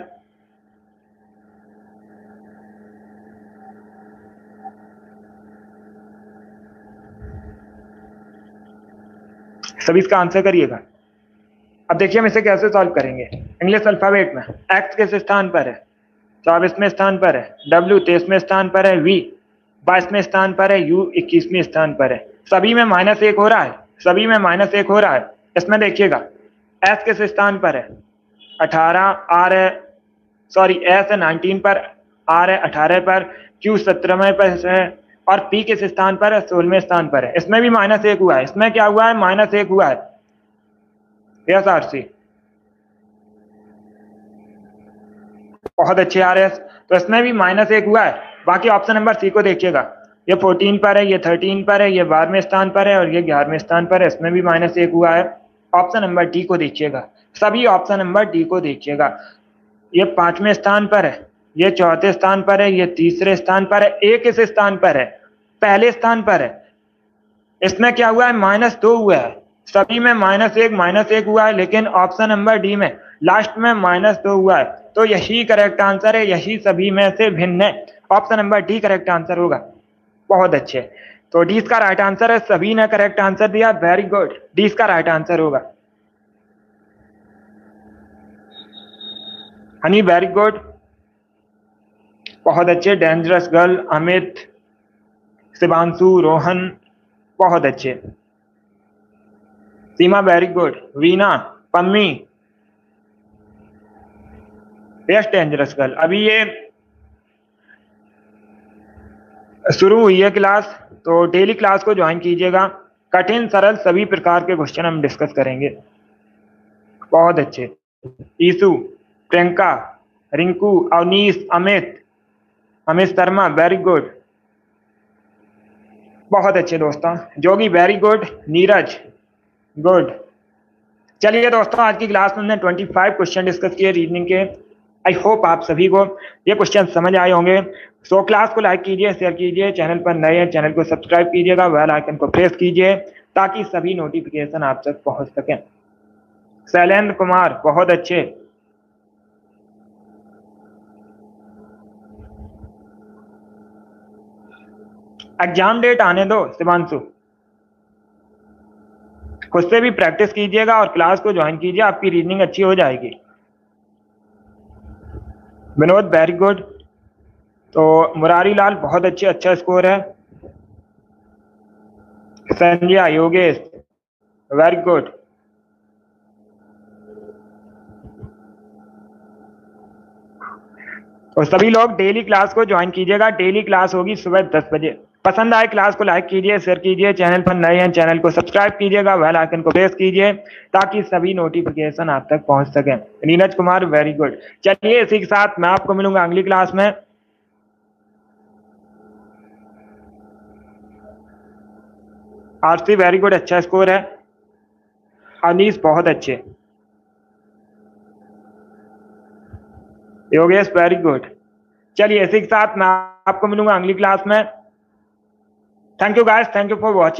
सभी इसका आंसर करिएगा। अब देखिए हम इसे कैसे सॉल्व करेंगे। इंग्लिश अल्फाबेट में एक्स किस स्थान पर है, 24वें स्थान पर है, डब्ल्यू 23वें स्थान पर है, वी 22वें स्थान पर है, यू 21वें स्थान पर है। सभी में -1 हो रहा है, सभी में -1 हो रहा है। इसमें देखिएगा एस किस स्थान पर है, 18 आर है, सॉरी एस है 19 पर, आर है 18 पर, क्यू 17वें पर है और पी किस स्थान पर है, 16वें स्थान पर है। इसमें भी -1 हुआ है। इसमें क्या हुआ है, -1 हुआ है। यस आर सी, बहुत अच्छे आ रहे हैं। तो इसमें भी -1 हुआ है। बाकी ऑप्शन नंबर सी को देखिएगा, ये 14 पर है, ये 13 पर है, ये 12वें स्थान पर है और ये 11वें स्थान पर है। इसमें भी -1 हुआ है। ऑप्शन नंबर डी को देखिएगा, सभी ऑप्शन नंबर डी को देखिएगा। ये 5वें स्थान पर है, ये 4थे स्थान पर है, ये 3रे स्थान पर है, एक इस स्थान पर है, पहले स्थान पर है। इसमें क्या हुआ है, -2 हुआ है। सभी में -1 हुआ है, लेकिन ऑप्शन नंबर डी में लास्ट में -2 हुआ है। तो यही करेक्ट आंसर है, यही सभी में से भिन्न है। Option number D correct answer होगा। बहुत अच्छे, तो डी इसका राइट आंसर है। सभी ने करेक्ट आंसर दिया, वेरी गुड, डी इसका राइट आंसर होगा। हनी वेरी गुड, बहुत अच्छे। डेंजरस गर्ल, अमित, शिवांशु, रोहन, बहुत अच्छे। Seema very good, Veena, Pammi, yes dangerous girl. अभी ये शुरू हुई है क्लास, तो डेली क्लास को ज्वाइन कीजिएगा। कठिन सरल सभी प्रकार के क्वेश्चन हम डिस्कस करेंगे। बहुत अच्छे। ईसु, प्रियंका, रिंकू, अवनीश, अमित, अमित शर्मा वेरी गुड, बहुत अच्छे दोस्तों। Jogi very good, Neeraj good. चलिए दोस्तों, आज की क्लास में हमने 25 क्वेश्चन डिस्कस किए रीजनिंग के। आई होप आप सभी को ये क्वेश्चन समझ आए होंगे। सो क्लास को लाइक कीजिए, शेयर कीजिए, चैनल पर नए हैं चैनल को सब्सक्राइब कीजिएगा, बेल आइकन को प्रेस कीजिए ताकि सभी नोटिफिकेशन आप तक पहुंच सकें। शैलेंद्र कुमार बहुत अच्छे। एग्जाम डेट आने दो शिवांशु, खुद से भी प्रैक्टिस कीजिएगा और क्लास को ज्वाइन कीजिए, आपकी रीजनिंग अच्छी हो जाएगी। Vinod very good. तो मुरारी लाल बहुत अच्छे, अच्छा स्कोर है। Sanjay, Yogesh very good. और सभी लोग डेली क्लास को ज्वाइन कीजिएगा। डेली क्लास होगी सुबह 10 बजे। पसंद आए क्लास को लाइक कीजिए, शेयर कीजिए, चैनल पर नए हैं चैनल को सब्सक्राइब कीजिएगा, बेल आइकन को प्रेस कीजिए ताकि सभी नोटिफिकेशन आप तक पहुंच सके। Neeraj Kumar very good. चलिए इसी के साथ मैं आपको मिलूंगा अगली क्लास में। आरती वेरी गुड, अच्छा स्कोर है। अनीस बहुत अच्छे। Yogesh very good. चलिए इसी के साथ मैं आपको मिलूंगा अगली क्लास में। Thank you guys, thank you for watching.